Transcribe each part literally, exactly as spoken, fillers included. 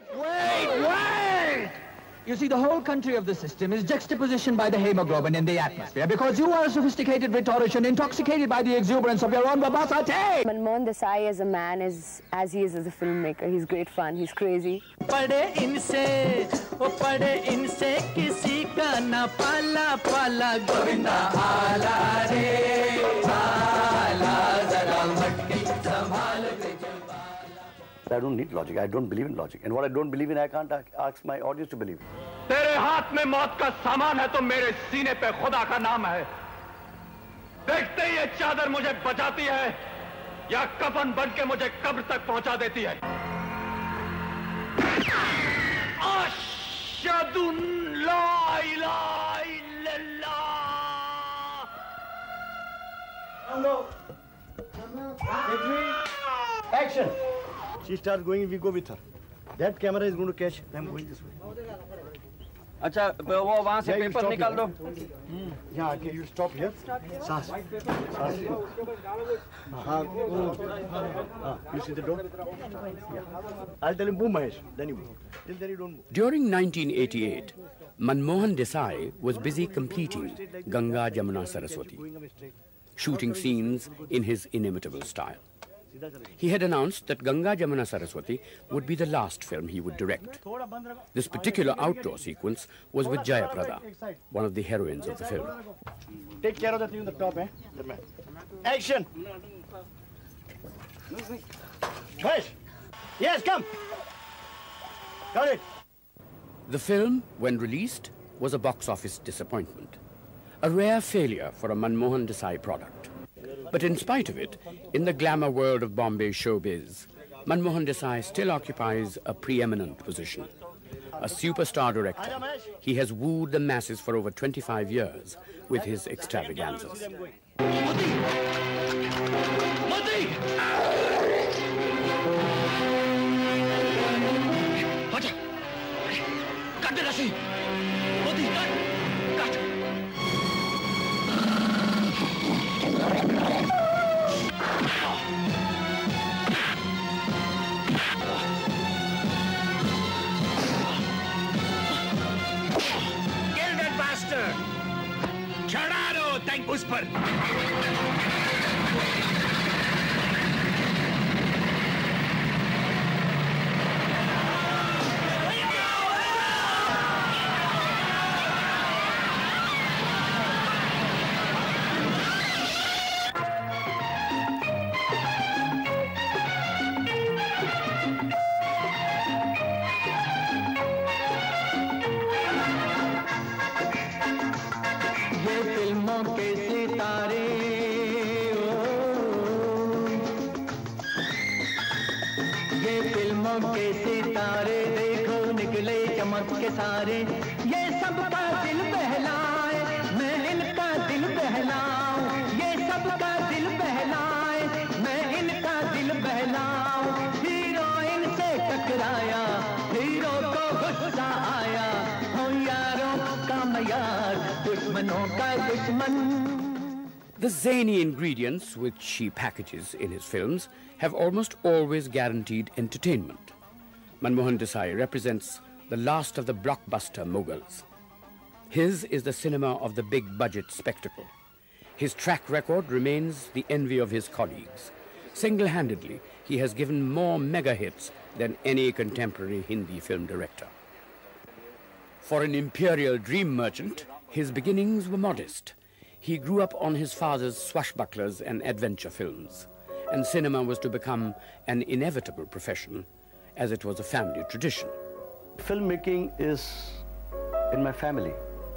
Wait, wait! You see, the whole country of the system is juxtapositioned by the hemoglobin in the atmosphere because you are a sophisticated rhetorician intoxicated by the exuberance of your own verbosity. Manmohan Desai as a man is as he is as a filmmaker. He's great fun. He's crazy. पढ़े इनसे, वो पढ़े इनसे किसी का ना पाला पाला गोविंदा आला रे आला जरा मटकी संभाल के I don't need logic. I don't believe in logic. And what I don't believe in, I can't ask my audience to believe. तेरे हाथ में मौत का सामान है तो मेरे सीने पे खुदा का नाम है. देखते ही ये चादर मुझे बचाती है या कफन बन के मुझे कब्र तक पहुंचा देती है. अशहदु ला इलाहा इल्लल्लाह. Action! She starts going, we go with her. That camera is going to catch. I'm going this way. अच्छा वो वहाँ से पेपर निकाल दो. Yeah, okay, you stop here. Saas. Saas. हाँ. You see the door? Yeah. I'll tell him move, Mahesh. Then you move. Till then you don't move. During nineteen eighty-eight, Manmohan Desai was busy completing Ganga Jamuna Saraswati, shooting scenes in his inimitable style. He had announced that Ganga Jamuna Saraswati would be the last film he would direct. This particular outdoor sequence was with Jayaprada, one of the heroines of the film. Take care of that thing on the top, eh? Action! Push! Yes, come! Got it! The film, when released, was a box office disappointment, a rare failure for a Manmohan Desai product. But in spite of it, in the glamour world of Bombay showbiz, Manmohan Desai still occupies a preeminent position. A superstar director, he has wooed the masses for over twenty-five years with his extravaganzas. उस पर के सारे ये सबका दिल बहलाए मैं इनका दिल बहलाऊं ये सबका दिल बहलाए मैं इनका दिल बहलाऊं हीरोइन से टकराया हीरो को गुस्सा आया हो यारों का यार दुश्मनों का दुश्मन. The zany ingredients which he packages in his films have almost always guaranteed entertainment. Manmohan Desai represents the last of the blockbuster moguls. His is the cinema of the big-budget spectacle. His track record remains the envy of his colleagues. Single-handedly, he has given more mega-hits than any contemporary Hindi film director. For an imperial dream merchant, his beginnings were modest. He grew up on his father's swashbucklers and adventure films, and cinema was to become an inevitable profession, as it was a family tradition. Filmmaking is in my family.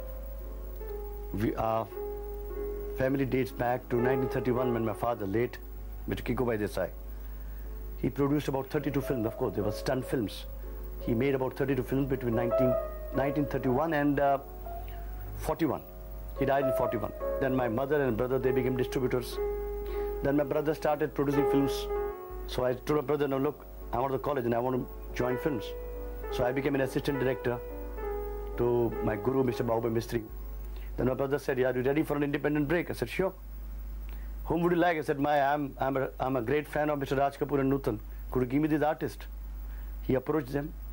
We, our family dates back to nineteen thirty-one when my father, late Mister Kikubhai Desai, he produced about thirty-two films. Of course, they were stunt films. He made about thirty-two films between nineteen thirty-one and uh, forty-one. He died in forty-one. Then my mother and brother, they became distributors. Then my brother started producing films. So I told my brother, no, look, I want to college and I want to join films. So I became an assistant director to my guru, Mister Bahubali Mistry. Then my brother said, yeah, are you ready for an independent break? I said, sure. Whom would you like? I said, my, I'm, I'm, a, I'm a great fan of Mister Raj Kapoor and Nutan. Could you give me this artist? He approached them.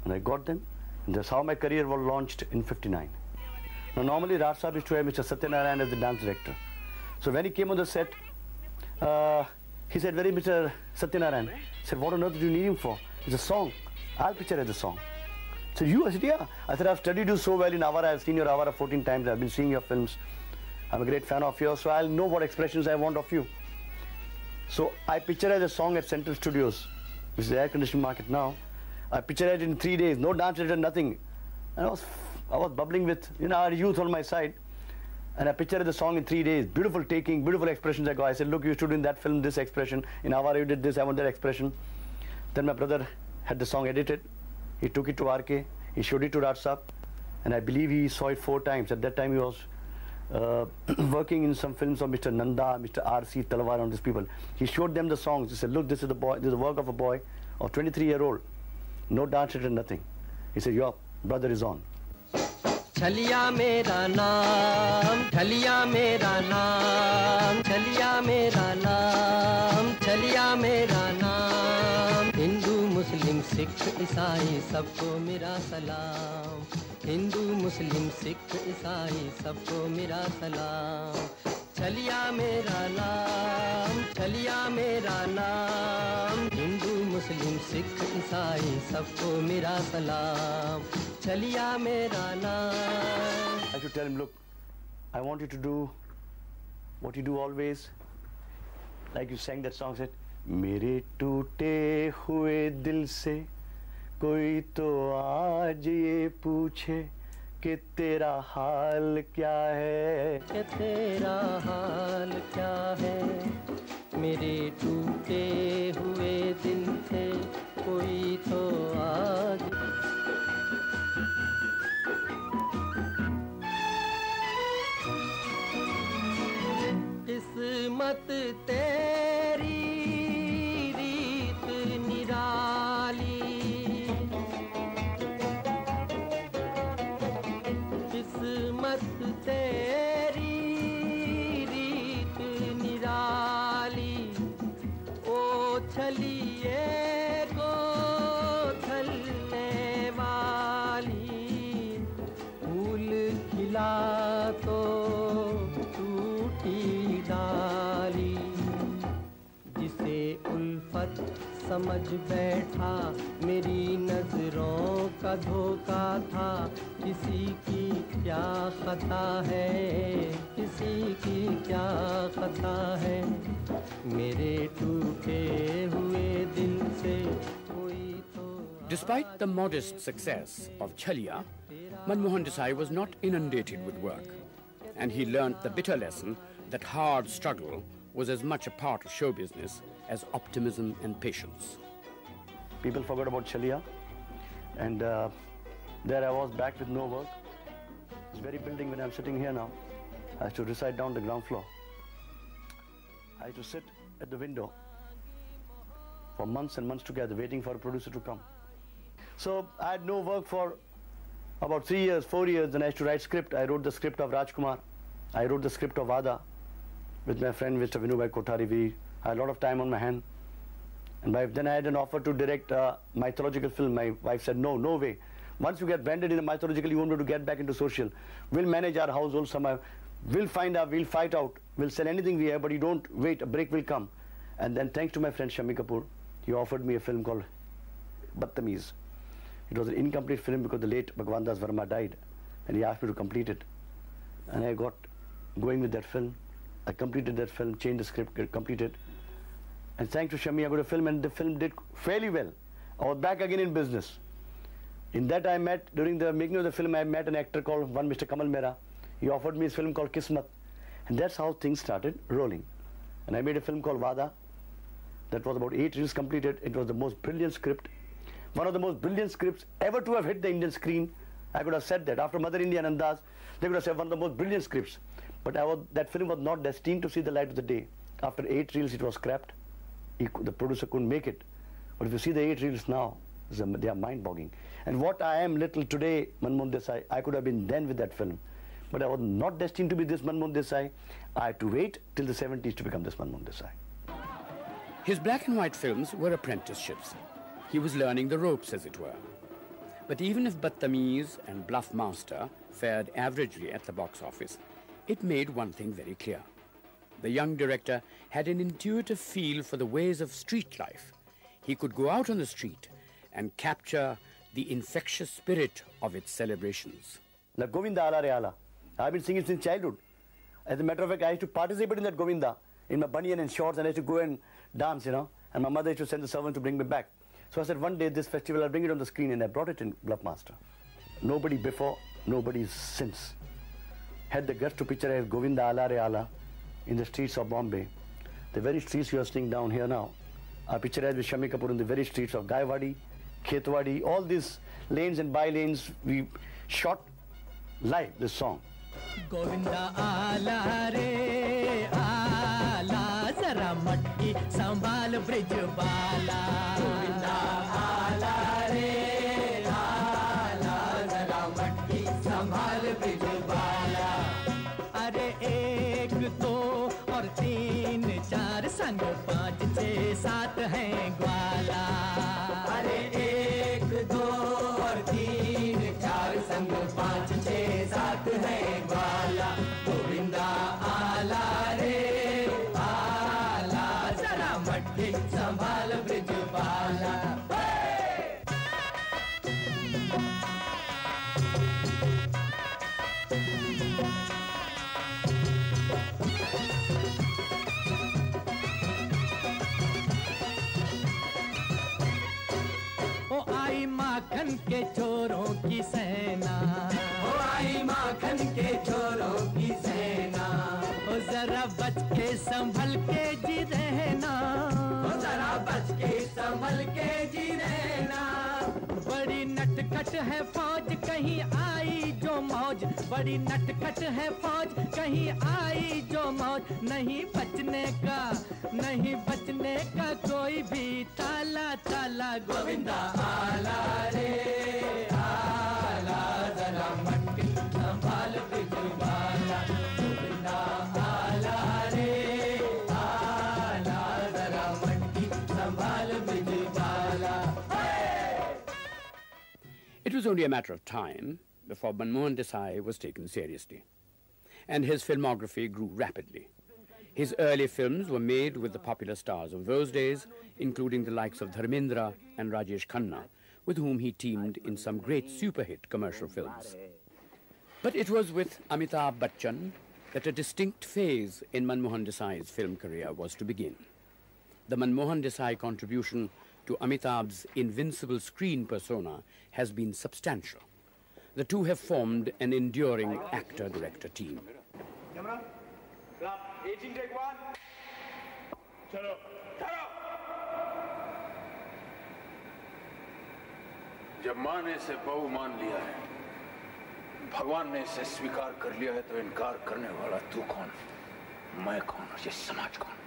And I got them, and that's how my career was launched in fifty-nine. Now normally Raj Sahib used to have Mister Satyanarayan as the dance director. So when he came on the set, uh, he said, "Very Mister Satyanarayan." I said, "What on earth do you need him for? It's a song. I'll picture as a song." I said, "You?" I said, "Yeah." I said, "I've studied you so well in Avara. I've seen your Avara fourteen times. I've been seeing your films. I'm a great fan of yours, so I'll know what expressions I want of you." So I picture as a song at Central Studios, which is the air conditioning market now. I pictured it in three days, no dance, nothing. And I was, I was bubbling with, you know, our youth on my side. And I pictured the song in three days. Beautiful taking, beautiful expressions I got. I said, "Look, you stood in that film, this expression. In Avara, you did this, I want that expression." Then my brother had the song edited. He took it to R K. He showed it to Raj Sahib. And I believe he saw it four times. At that time, he was uh, working in some films of Mister Nanda, Mister R C Talwar, and these people. He showed them the songs. He said, "Look, this is the boy. This is the work of a boy of twenty-three year old. No dance, nothing." He said, "Your brother is on." छलिया मेरा नाम, छलिया मेरा नाम, छलिया मेरा नाम, छलिया मेरा नाम। हिंदू मुस्लिम सिख ईसाई सबको मेरा सलाम, हिंदू मुस्लिम सिख ईसाई सबको मेरा सलाम। छलिया मेरा नाम, छलिया मेरा नाम, हिंदू मुस्लिम सिख ईसाई सबको मेरा सलाम। छलिया मेरा नाम। I should tell him, "Look, I want you to do what you do always." Like you sang that song, said, "मेरे टूटे हुए दिल से कोई तो आज ये पूछे कि तेरा हाल क्या है, कि तेरा हाल क्या है। मेरे टूटे हुए दिल से कोई तो आज।" किस्मत तेरी रीत निराली, किस्मत तेरी रीत निराली। ओ छलिए को छलने वाली, फूल खिला तो डाली। जिसे उल्फत समझ बैठा मेरी नजरों का धोखा था, किसी की क्या खता है, किसी की क्या खता है। मेरे टूटे हुए दिल से कोई तो। Despite the modest success of Chhalia, Manmohan Desai was not inundated with work, and he learnt the bitter lesson that hard struggle was as much a part of show business as optimism and patience. People forgot about Chhalia, and uh, there I was back with no work. This very building when I'm sitting here now, I used to reside down the ground floor. I used to sit at the window for months and months together, waiting for a producer to come. So I had no work for about three years, four years, and I used to write script. I wrote the script of Rajkumar. I wrote the script of Vada with my friend Mister Vinubhai Kothari Veer. I had a lot of time on my hand. And by, then I had an offer to direct a mythological film. My wife said, "No, no way. Once you get branded in a mythological, you won't be able to get back into social. We'll manage our household somehow. We'll find out, we'll fight out. We'll sell anything we have, but you don't wait, a break will come." And then thanks to my friend Shammi Kapoor, he offered me a film called Badtameez. It was an incomplete film because the late Bhagwan Das Verma died, and he asked me to complete it. And I got going with that film. I completed that film, changed the script, completed. And thanks to Shammi, I got a film, and the film did fairly well. I was back again in business. In that I met, during the making of the film, I met an actor called one Mister Kamal Mehra. He offered me his film called Kismat. And that's how things started rolling. And I made a film called Vada. That was about eight reels completed. It was the most brilliant script. One of the most brilliant scripts ever to have hit the Indian screen. I could have said that. After Mother India and Andas, they could have said one of the most brilliant scripts. But I was, that film was not destined to see the light of the day. After eight reels, it was scrapped. He, the producer couldn't make it. But if you see the eight reels now, they are mind-boggling. And what I am little today, Manmohan Desai, I could have been then with that film. But I was not destined to be this Manmohan Desai. I had to wait till the seventies to become this Manmohan Desai. His black and white films were apprenticeships. He was learning the ropes, as it were. But even if Badtameez and Bluff Master fared averagely at the box office, it made one thing very clear. The young director had an intuitive feel for the ways of street life. He could go out on the street and capture the infectious spirit of its celebrations. The Govinda Ala Re Ala. I've been singing since childhood. As a matter of fact, I used to participate in that Govinda in my bunyan and shorts, and I used to go and dance, you know. And my mother used to send the servant to bring me back. So I said, one day this festival, I'll bring it on the screen, and I brought it in Bluff Master. Nobody before, nobody since had the guts to picture as Govinda Ala Re Ala in the streets of Bombay. The very streets you are seeing down here now are pictured with Shammi Kapoor in the very streets of Gaiwadi, Khetwadi, all these lanes and by lanes. We shot live this song. Govinda Ala Re Ala, Zara Matki Sambhal Brij Bala. Govinda Ala Re Ala, Zara Matki Sambhal Brij Bala. Are ek do aur teen char sang paanch chhe saat hain gwala. Are ek do aur teen char sang paanch chhe saat hain gwala. Govinda Ala Re Ala, zara matki sambhal brij bala. माखन के चोरों की सेना, ओ आई माखन के चोरों की सेना, ओ जरा बच के संभल के जी रहना, ओ जरा बच के संभल के जी रहना। बड़ी नटखट है फौज कहीं आई जो मौज, बड़ी नटखट है फौज कहीं आई जो मौज। नहीं बचने का, नहीं बचने का कोई भी ताला ताला। गोविंदा आला रे आला, जरा मटकी संभाल बिजबाला। गोविंदा आला रे आला, जरा मटकी संभाल बिजबाला। It was only a matter of time before Manmohan Desai was taken seriously, and his filmography grew rapidly. His early films were made with the popular stars of those days, including the likes of Dharmendra and Rajesh Khanna, with whom he teamed in some great super-hit commercial films. But it was with Amitabh Bachchan that a distinct phase in Manmohan Desai's film career was to begin. The Manmohan Desai contribution to Amitabh's invincible screen persona has been substantial. The two have formed an enduring actor-director team. Camera, clap, eighteen take one. Chalo, chalo. जब माँ ने इसे बहू मान लिया है, भगवान ने इसे स्वीकार कर लिया है, तो इनकार करने वाला तू कौन, मैं कौन और ये समाज कौन?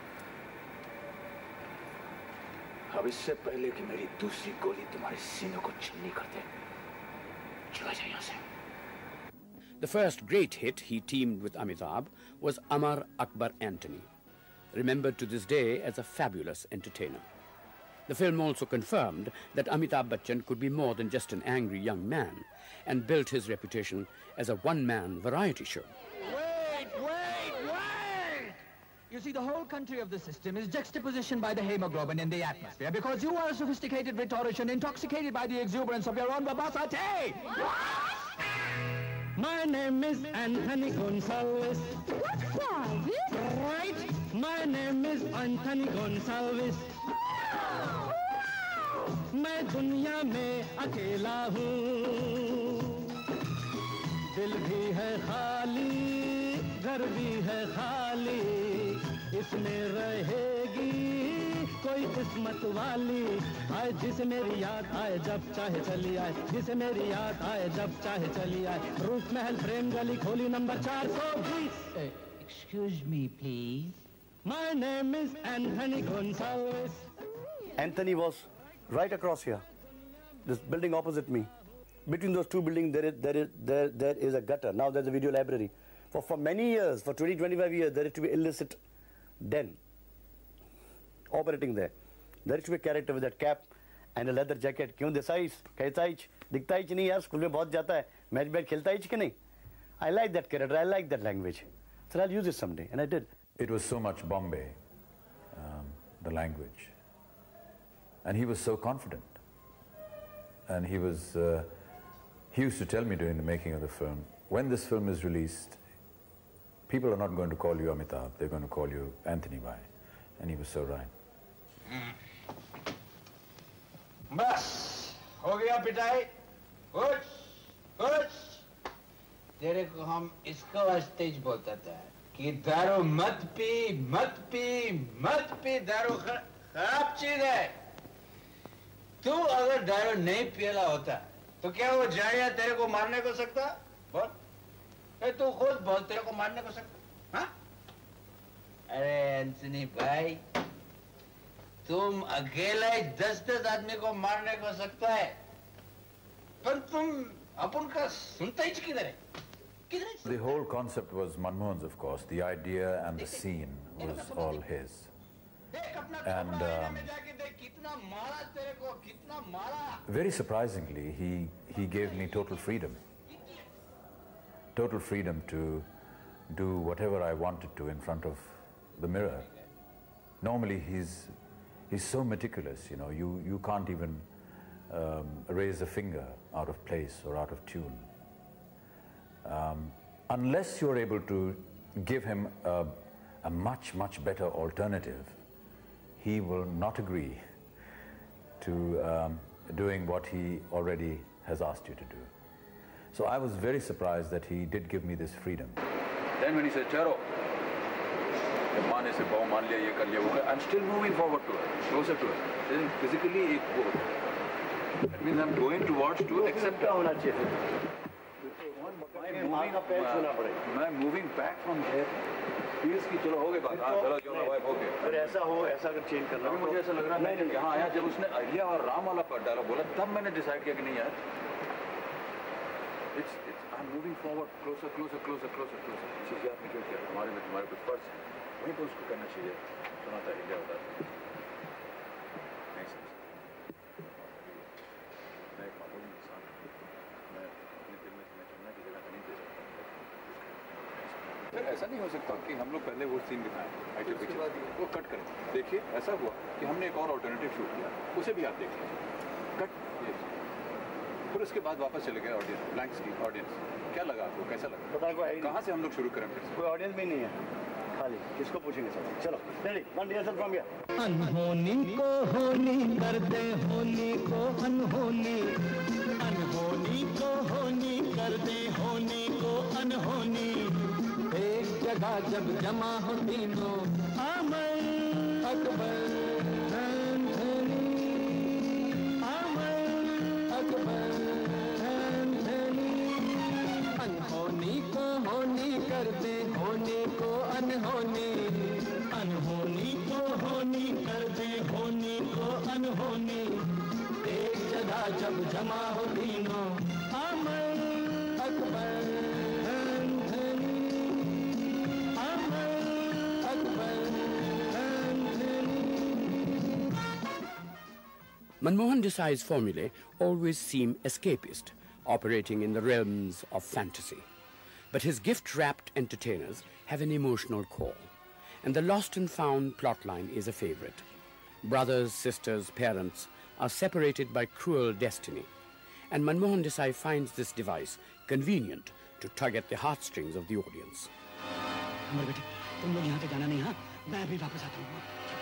अब इससे पहले कि मेरी दूसरी गोली तुम्हारे सीने को छन्नी कर दे, चला जाए यहाँ से। The first great hit he teamed with Amitabh was Amar Akbar Anthony, remembered to this day as a fabulous entertainer. The film also confirmed that Amitabh Bachchan could be more than just an angry young man, and built his reputation as a one-man variety show. Wait, wait, wait! You see, the whole country of the system is juxtapositioned by the hemoglobin in the atmosphere, because you are a sophisticated rhetorician intoxicated by the exuberance of your own babasate. My name is Anthony Gonsalves. What, Parvarish? Right? My name is Anthony Gonsalves. मैं दुनिया में अकेला हूँ, दिल भी है खाली, घर भी है खाली, इसमें रहेगी कोई किस्मत वाली। आए जिसे मेरी याद आए जब चाहे चली आए, जिसे मेरी याद आए जब चाहे चली आए। रूप महल प्रेम गली खोली नंबर चार सौ बीस। Excuse me, please. My name is Anthony Gonsalves. Anthony was right across here, this building opposite me. Between those two buildings, there is, there is, there, there is a gutter. Now there's a video library. For, for many years, for twenty, twenty-five years, there used to be illicit den operating there. There used to be a character with that cap, and a leather jacket. क्यों देसाई कहता ही दिखता ही नहीं यार school में बहुत जाता है match bat खेलता ही कि नहीं. I like that character. I like that language. So I'll use it someday, and I did. It was so much Bombay, um, the language, and he was so confident. And he was, uh, he used to tell me during the making of the film, when this film is released, people are not going to call you Amitabh, they're going to call you Anthony Bhai. And he was so right. बस हो गया पिटाई कुछ कुछ तेरे को हम इसको वास्ते बोलता था कि दारू मत पी मत पी मत पी दारू खराब चीज है तू अगर दारू नहीं पियला होता तो क्या वो जाड़िया तेरे को मारने को सकता बोल ए तू खुद बोल तेरे को मारने को सकता हाँ अरे एंथनी भाई तुम अकेला ही दस दस आदमी को मारने को सकता है पर तुम अपन का सुनता ही किधर है किधर है The whole concept was Manmohan's, of course. The idea and the scene was all his. And um, very surprisingly, he, he gave me total freedom. Total freedom to do whatever I wanted to in front of the mirror. Normally, he's, he's so meticulous, you know, you, you can't even um, raise a finger out of place or out of tune. Um, unless you're able to give him a, a much, much better alternative, he will not agree to um, doing what he already has asked you to do. So I was very surprised that he did give me this freedom. Then when he said, Charo, I'm still moving forward to her, closer to her. Then physically, it that means I'm going towards to accept her. I'm moving back from here. Feels कि चलो हो गई बात हाँ चलो जो ना wife हो गया अगर ऐसा हो ऐसा अगर चेंज करना अभी मुझे ऐसा लग रहा है कि हाँ यार जब उसने अहिया और राम वाला पार्ट डाला बोला तब मैंने डिसाइड किया कि नहीं यार it's it's I'm moving forward closer closer closer closer closer चीज़ यार में जो क्या हमारे में तुम्हारे कुछ फर्ज है वहीं पर उसको करना चाहिए सुना था अहिया होता नहीं समझ मैं एक मामूली इंसान मैं अपने दिल में तुम्हें चुनने की जगह नहीं दे सकता फिर ऐसा नहीं हो सकता कि हम लोग पहले वो सीन दिखाएं आइटल पिक्चर वो कट करें देखिए ऐसा हुआ कि हमने एक और ऑल्टरनेटिव शूट किया उसे भी आप देखिए कट ये फिर उसके बाद वापस चले गए ऑडियंस ब्लैंक स्क्रीन ऑडियंस क्या लगा आपको कैसा लगा कहाँ से हम लोग शुरू करें फिर कोई ऑडियंस भी नहीं है खाली किसको पूछेंगे सब चलो ready one rehearsal from here अनहोनी को होनी कर दे होनी को अनहोनी अनहोनी को होनी कर दे होनी को अनहोनी एक जगह जब जमा हो तीनों अमर अकबर एंथनी अमर अकबर एंथनी अनहोनी को होनी कर दे होनी को अनहोनी अनहोनी को होनी कर दे होनी को अनहोनी एक जगह जब जमा हो तीनों Amar Akbar Manmohan Desai's formulae always seem escapist, operating in the realms of fantasy. But his gift-wrapped entertainers have an emotional core, and the lost and found plotline is a favorite. Brothers, sisters, parents are separated by cruel destiny, and Manmohan Desai finds this device convenient to tug at the heartstrings of the audience. तुम लोग यहाँ पे जाना नहीं हाँ मैं अभी वापस आता हूँ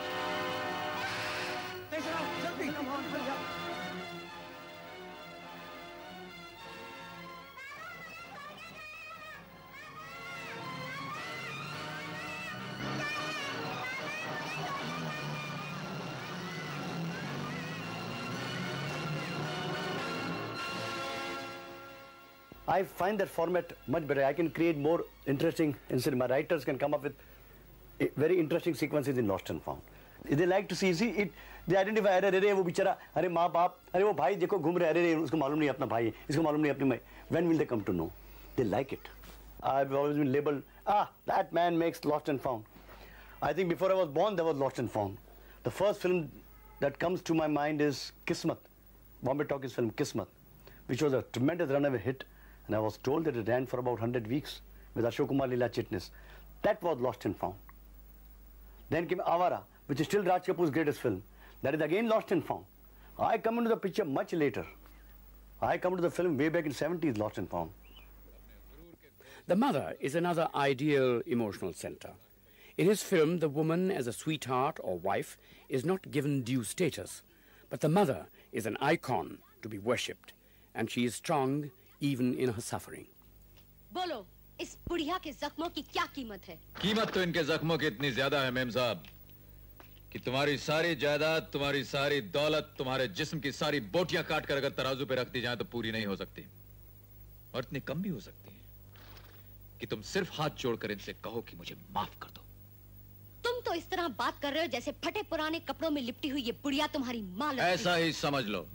I find that format much better. I can create more interesting incidents. My writers can come up with very interesting sequences in Lost and Found. They like to see, see it. They identify. अरे अरे वो बेचारा, अरे माँ बाप, अरे वो भाई देखो घूम रहे, अरे उसको मालूम नहीं अपना भाई है, इसको मालूम नहीं अपनी माँ. When will they come to know? They like it. I've always been labeled, ah, that man makes Lost and Found. I think before I was born, there was Lost and Found. The first film that comes to my mind is Kismat, Bombay Talkies film Kismat, which was a tremendous runaway hit, and I was told that it ran for about one hundred weeks with Ashok Kumar Leela Chitnis. That was lost and found. Then came Avara, which is still Raj Kapoor's greatest film. That is again lost and found. I come into the picture much later. I come to the film way back in seventies, lost and found. The mother is another ideal emotional center. In his film, the woman as a sweetheart or wife is not given due status, but the mother is an icon to be worshipped, and she is strong even in her suffering. Bolo, इस बुढ़िया के जख्मों की क्या कीमत है? कीमत तो इनके जख्मों की इतनी ज्यादा है मेम साहब कि तुम्हारी सारी जायदाद, तुम्हारी सारी दौलत, तुम्हारे जिस्म की सारी बोटियां काट कर अगर तराजू पे रख दी जाए तो पूरी नहीं हो सकती, और इतनी कम भी हो सकती है कि तुम सिर्फ हाथ जोड़कर इनसे कहो कि मुझे माफ कर दो। तुम तो इस तरह बात कर रहे हो जैसे फटे पुराने कपड़ों में लिपटी हुई ये बुढ़िया तुम्हारी माँ लगती है। ऐसा ही समझ लो।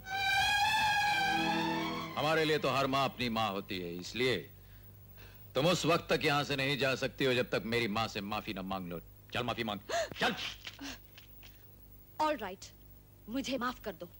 हमारे लिए तो हर माँ अपनी माँ होती है, इसलिए तुम उस वक्त तक यहां से नहीं जा सकती हो जब तक मेरी माँ से माफी न मांग लो। चल माफी मांग, चल। All right, मुझे माफ कर दो।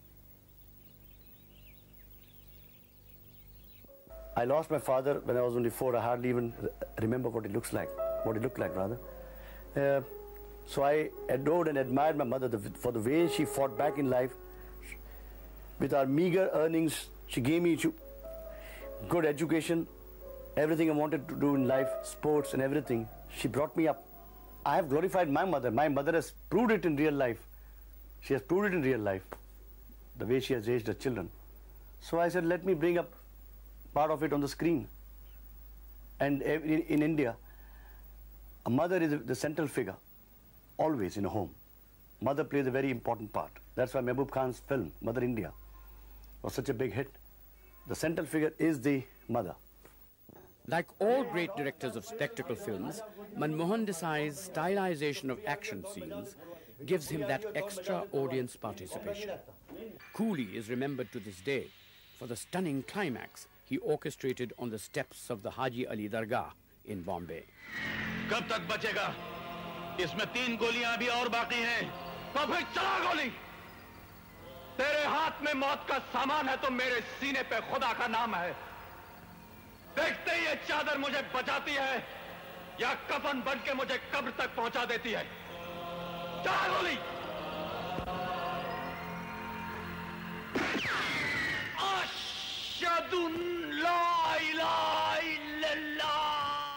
I lost my father when I was only four. I hardly even remember what he looks like, what he looked like rather. Uh, so I adored and admired my mother for the way she fought back in life. With our meager earnings, she gave me good education, everything I wanted to do in life, sports and everything. She brought me up. I have glorified my mother. My mother has proved it in real life. She has proved it in real life, the way she has raised her children. So I said, let me bring up part of it on the screen. And in, in India, a mother is the central figure, always in a home. Mother plays a very important part. That's why Mehboob Khan's film, Mother India, was such a big hit. The central figure is the mother. Like all great directors of spectacle films, Manmohan Desai's stylization of action scenes gives him that extra audience participation. Cooley is remembered to this day for the stunning climax he orchestrated on the steps of the Haji Ali Dargah in Bombay. कब तक बचेगा? इसमें तीन गोलियां अभी और बाकी हैं। तो फिर चला गोली। तेरे हाथ में मौत का सामान है तो मेरे सीने पे खुदा का नाम है। देखते ही ये चादर मुझे बचाती है या कफन बन के मुझे कब्र तक पहुंचा देती है। चला गोली। अशहदु ला इलाहा इल्लल्लाह।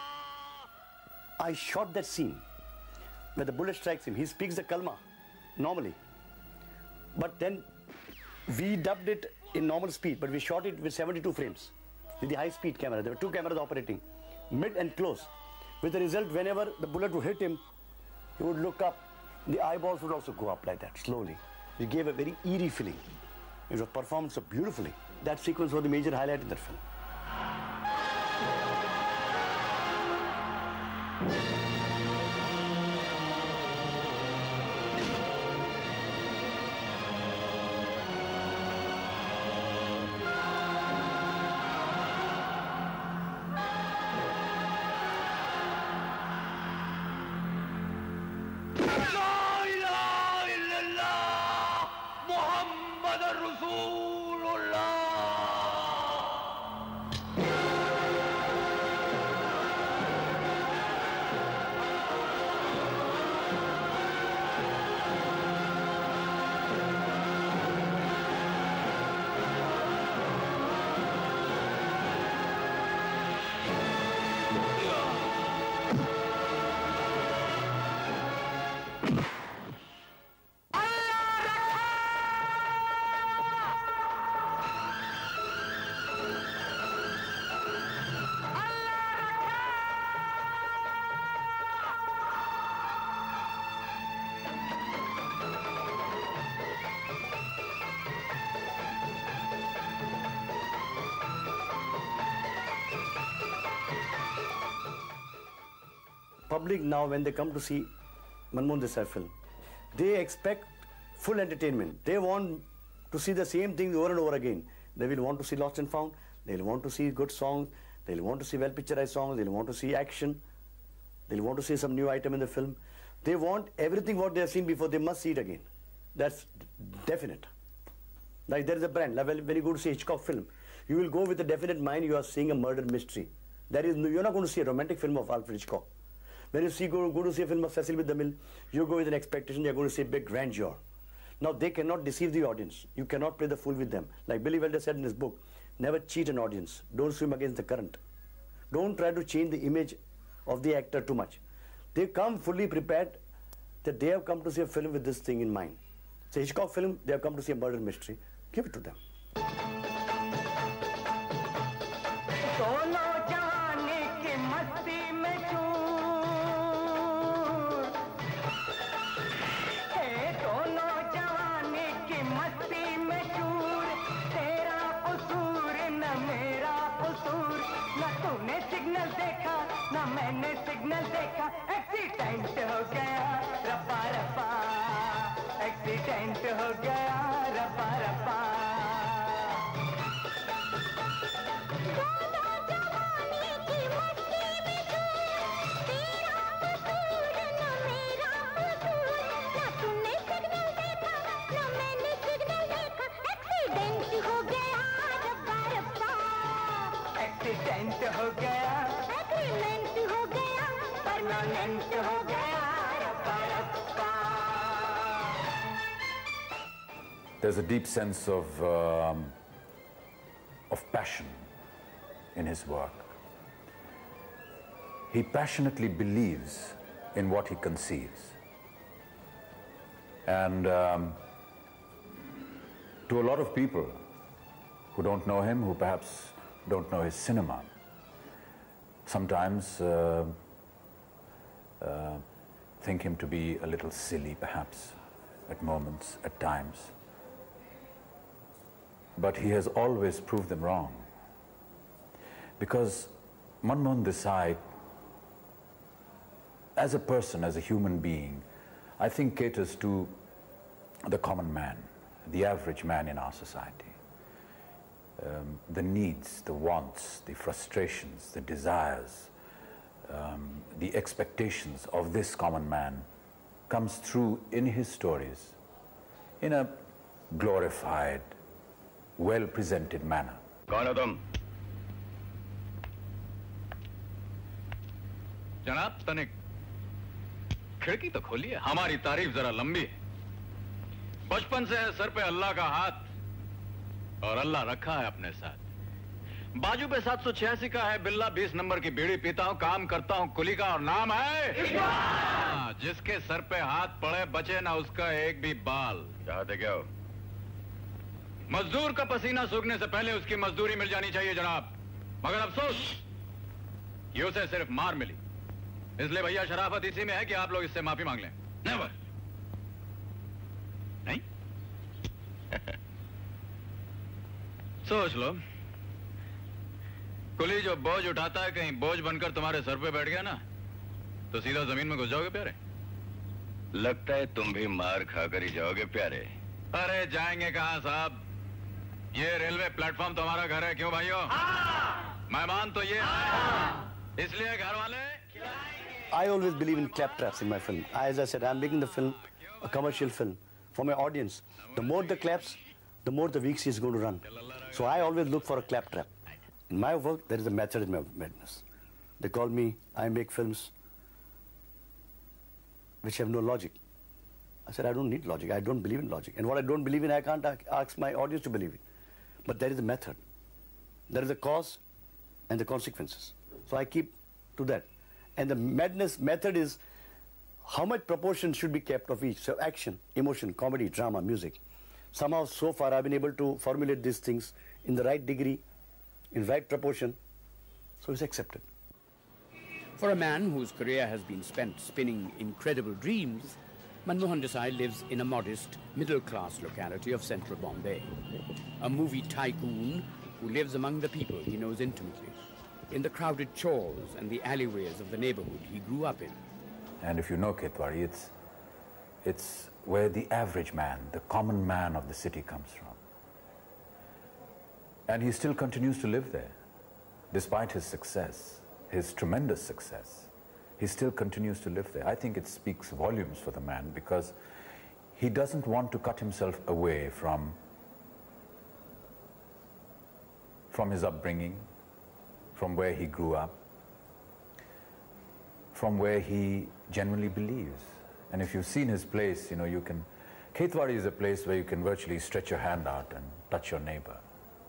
I shot that scene where the bullet strikes him. He speaks the kalma normally, but then we dubbed it in normal speed, but we shot it with seventy-two frames with the high-speed camera. There were two cameras operating, mid and close. With the result, whenever the bullet would hit him, he would look up. The eyeballs would also go up like that, slowly. It gave a very eerie feeling. It was performed so beautifully. That sequence was the major highlight in that film. Public now, when they come to see Manmohan Desai film, they expect full entertainment. They want to see the same thing over and over again. They will want to see Lost and Found. They'll want to see good songs. They'll want to see well-picturized songs. They'll want to see action. They'll want to see some new item in the film. They want everything what they have seen before. They must see it again. That's definite. Like there is a brand, like when you go to see a Hitchcock film, you will go with a definite mind, you are seeing a murder mystery. There is no, you're not going to see a romantic film of Alfred Hitchcock. When you see, go, go to see a film of Cecil B. DeMille, you go with an expectation you're going to see a big grandeur. Now they cannot deceive the audience. You cannot play the fool with them. Like Billy Wilder said in his book, never cheat an audience. Don't swim against the current. Don't try to change the image of the actor too much. They come fully prepared that they have come to see a film with this thing in mind. It's a Hitchcock film, they have come to see a murder mystery. Give it to them. There's a deep sense of, um, of passion in his work. He passionately believes in what he conceives. And um, to a lot of people who don't know him, who perhaps don't know his cinema, sometimes uh, uh, think him to be a little silly, perhaps, at moments, at times. But he has always proved them wrong. Because Manmohan Desai, as a person, as a human being, I think caters to the common man, the average man in our society. Um, the needs, the wants, the frustrations, the desires, um, the expectations of this common man comes through in his stories in a glorified, well-presented manner. कौन हो तुम? जनाब तनिक खिड़की तो खोलिए, हमारी तारीफ जरा लंबी है। बचपन से है सर पे अल्लाह का हाथ और अल्लाह रखा है अपने साथ। बाजू पे सात सौ छियासी का है बिल्ला, बीस नंबर की बीड़ी पीता हूँ, काम करता हूँ कुली का और नाम है हाँ, जिसके सर पे हाथ पड़े बचे ना उसका एक भी बाल। चाहते क्या हो? मजदूर का पसीना सूखने से पहले उसकी मजदूरी मिल जानी चाहिए जनाब, मगर अफसोस ये उसे सिर्फ मार मिली। इसलिए भैया शराफत इसी में है कि आप लोग इससे माफी मांग लें। नेवर। नहीं? सोच लो, कुली जो बोझ उठाता है कहीं बोझ बनकर तुम्हारे सर पे बैठ गया ना तो सीधा जमीन में घुस जाओगे प्यारे। लगता है तुम भी मार खाकर ही जाओगे प्यारे। अरे जाएंगे कहां साहब, ये रेलवे प्लेटफॉर्म तुम्हारा घर है, क्यों भाइयों? मेहमान तो ये है, इसलिए घर वाले। I always believe in clap traps in my film. As I said, I'm making the film a commercial film for my audience. The more the claps, the more the weeks is going to run. So I always look for a clap trap. In my work, there is a method in my madness. They call me, I make films which have no logic. I said, I don't need logic. I don't believe in logic. And what I don't believe in, I can't ask my audience to believe in. But there is a method. There is a cause and the consequences. So I keep to that. And the madness method is how much proportion should be kept of each. So action, emotion, comedy, drama, music. Somehow, so far, I've been able to formulate these things in the right degree, in right proportion, so it's accepted. For a man whose career has been spent spinning incredible dreams, Manmohan Desai lives in a modest, middle-class locality of central Bombay. A movie tycoon who lives among the people he knows intimately, in the crowded chawls and the alleyways of the neighborhood he grew up in. And if you know Ketwari, it's, it's where the average man, the common man of the city comes from. And he still continues to live there, despite his success, his tremendous success. He still continues to live there. I think it speaks volumes for the man because he doesn't want to cut himself away from, from his upbringing, from where he grew up, from where he genuinely believes. And if you've seen his place, you know, you can, Khetwadi is a place where you can virtually stretch your hand out and touch your neighbor.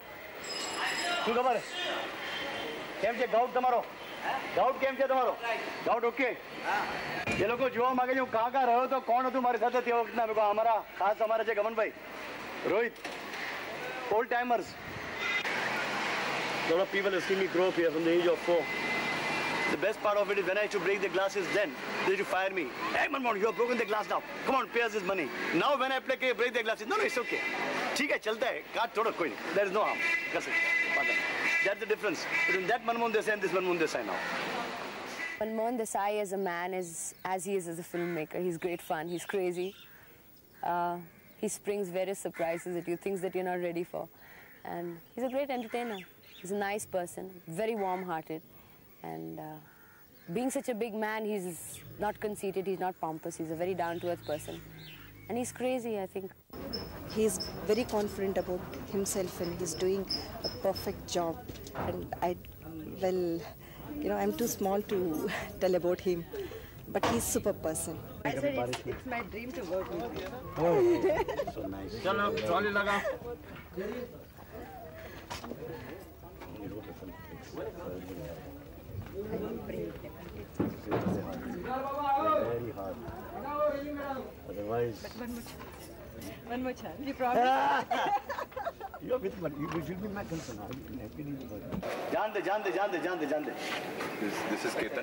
Doubt केम છે તમારો doubt okay ये लोग को જોવા માંગે છે હું કહાં કહાં રહ્યો તો કોણ હતું મારી સાથે તે વખતના મેં કહ્યું અમારા ખાસ અમારા છે Gamanbhai Rohit old timers lot of people have seen me grow up here from the age of four. The best part of it is when I used to break the glasses then, they used to fire me. Hey Manmohan, you have broken the glass now. Come on, pay us this money. Now when I play, break the glasses, no, no, it's okay. ठीक है, चलता है, काट छोड़ो कोई नहीं. There is no harm. कर सकते. That's the difference between that Manmohan Desai and this Manmohan Desai now. Manmohan Desai as a man is as he is as a filmmaker. He's great fun. He's crazy. Uh, he springs various surprises at you, things that you're not ready for. And he's a great entertainer. He's a nice person, very warm-hearted, and uh, being such a big man, he's not conceited, he's not pompous, he's a very down-to-earth person. And he's crazy, I think. He's very confident about himself and he's doing a perfect job. And I, well, you know, I'm too small to tell about him, but he's a super person. I said it's, it's my dream to work with him. Oh, so nice. Chalo, trolley laga. Very hard. Otherwise. But one more chance. One more chance. You promise? You are with me. You should be my concern. Jande, jande, jande, jande, jande. This, this is Ketan.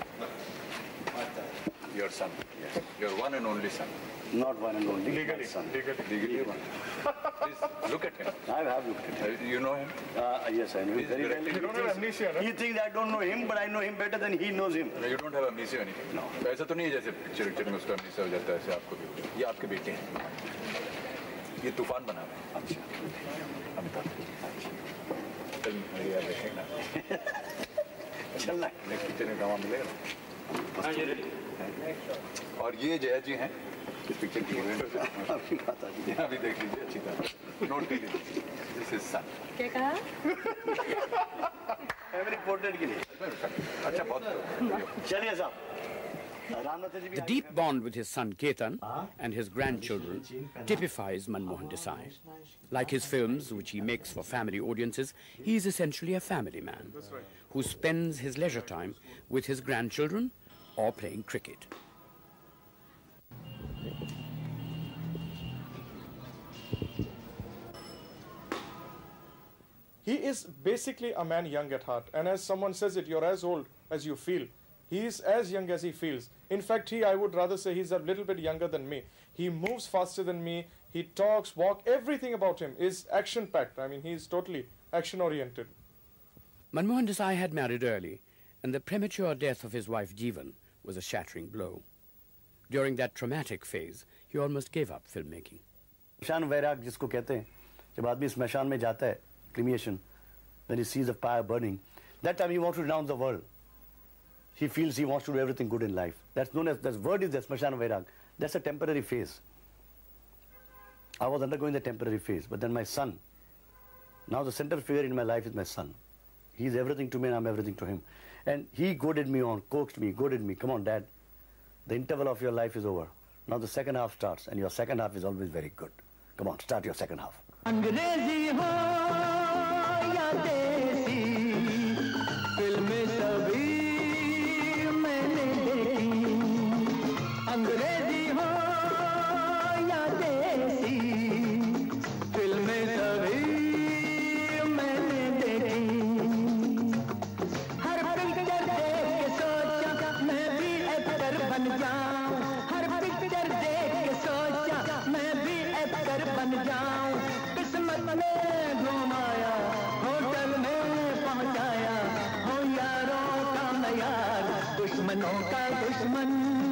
Your son. Yes. Your one and only son. Not one and only. Legally. Son. Legally. Legally one. Please look at him. I have looked at him. Uh, you know him? Uh, yes, I know him very well. You don't have amnesia, He thinks I don't know him, but I know him better than he knows him. No, you don't have amnesia or anything. No. ऐसा तो नहीं है जैसे picture picture में उसका amnesia हो जाता है ऐसे आपको भी हो जाता है. ये आपके बेटे हैं. ये तूफान बना है. अच्छा. अमिताभ. चल मेरी याद रखेगा. चलना. नेक्स्ट पिक्चर में गाँव मिलेगा. हाँ ये रेडी. और ये जया जी हैं. इस पिक्चर की अभी बात आ गई. अभी देख लीजिए अच्छी तरह. नोट कर लीजिए. This is son. क्या कहा? Every portrait के लिए. अच्छा बहुत. चलिए साहब. The deep bond with his son Ketan and his grandchildren typifies Manmohan Desai. Like his films, which he makes for family audiences, he is essentially a family man who spends his leisure time with his grandchildren or playing cricket. He is basically a man young at heart, and as someone says it, you're as old as you feel. He is as young as he feels. In fact, he, I would rather say he's a little bit younger than me. He moves faster than me, he talks, walks, everything about him is action-packed. I mean, he's totally action-oriented. Manmohan Desai had married early, and the premature death of his wife Jeevan was a shattering blow. During that traumatic phase, he almost gave up filmmaking. Shan Vairag जिसको कहते हैं, जब आदमी स्मशान में जाता है, cremation, when he sees the fire burning, that time he wants to renounce the world. He feels he wants to do everything good in life. That's known as, that word is the Smashan Vairag. That's a temporary phase. I was undergoing the temporary phase, but then my son, now the center figure in my life is my son. He's everything to me and I'm everything to him. And he goaded me on, coaxed me, goaded me. Come on, Dad, the interval of your life is over. Now the second half starts, and your second half is always very good. Come on, start your second half. अंग्रेजी हो या देसी फिल्में सभी मैंने देखी अंग्रेजी हो या देसी फिल्में सभी मैंने देखी हर पिक्चर देख के सोचा मैं भी एक्टर बन जाऊं हर पिक्चर देख के सोचा मैं भी एक्टर बन जाऊं किस्मत ने घुमाया होटल में पहुंचाया हो यारों का मैं यार दुश्मनों का दुश्मन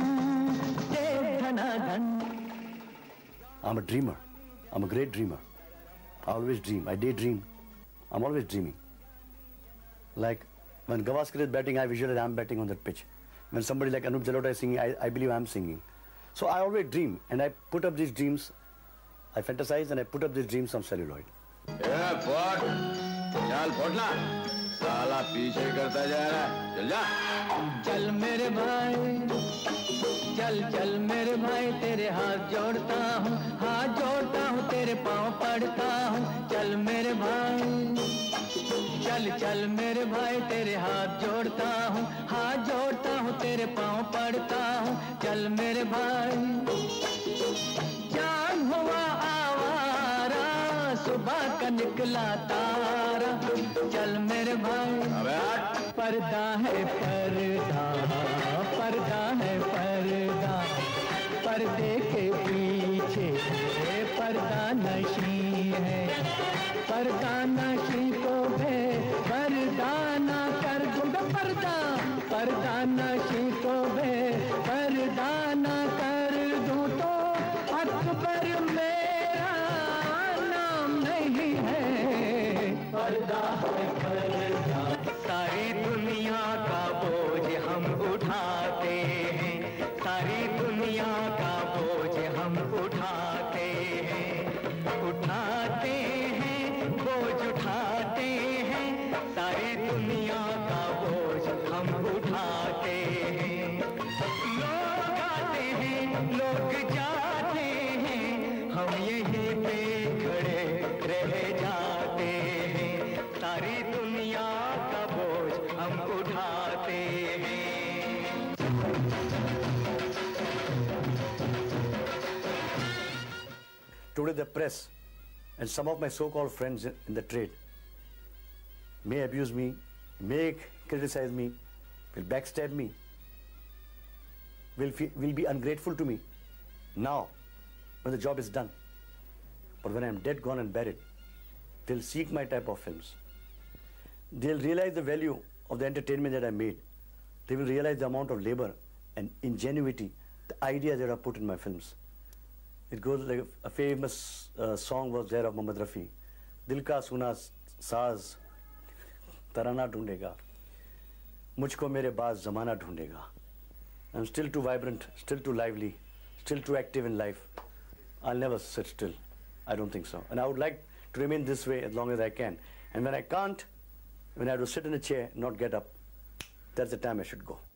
I'm a dreamer. I'm a great dreamer. I always dream. I daydream. I'm always dreaming. Like when Gavaskar is batting, I visualize I'm batting on that pitch. When somebody like Anup Jalota is singing, I, I believe I'm singing. So I always dream, and I put up these dreams, I fantasize and I put up these dreams on celluloid. Yeah, fuck. चल फोड़ना साला पीछे करता जा रहा है चल जा चल मेरे भाई चल चल मेरे भाई तेरे हाथ जोड़ता हूँ हाथ जोड़ता हूँ तेरे पाँव पड़ता हूँ चल मेरे भाई चल चल मेरे भाई तेरे हाथ जोड़ता हूँ हाथ जोड़ता हूँ तेरे पाँव पड़ता हूँ चल मेरे भाई जान हुआ आवारा सुबह का निकला तारा चल मेरे भाई पर्दा है पर्दा पर्दा है पर्दा पर्दे के पीछे पर्दा नशी है पर्दा नशी को भे पर्दा ना कर दूंगा पर्दा पर्दा नशी को भे पर्दा ना कर दूं तो अकबर मेरा नाम नहीं है पर्दा है पर्दा सारी दुनिया का बोझ हम उठाते हैं सारी दुनिया का बोझ हम उठाते हैं उठाते हैं बोझ उठाते हैं सारी दुनिया का बोझ हम उठाते हैं लोग आते हैं लोग जाते हैं हम यहीं पे खड़े रह जाते हैं सारी दुनिया का बोझ हम उठाते हैं Today the press and some of my so-called friends in the trade may abuse me, may criticize me, will backstab me, will, fe will be ungrateful to me now when the job is done. But when I am dead, gone and buried, they'll seek my type of films. They'll realize the value of the entertainment that I made. They will realize the amount of labor and ingenuity, the ideas that I put in my films. It goes like a famous uh, song was there of Mohammad Rafi. Dil ka suna saaz tarana ढूंढेगा मुझको मेरे बाज ज़माना ढूंढेगा. I'm still too vibrant, still too lively, still too active in life. I'll never sit still. I don't think so. And I would like to remain this way as long as I can. And when I can't, when I have to sit in a chair, not get up, that's the time I should go.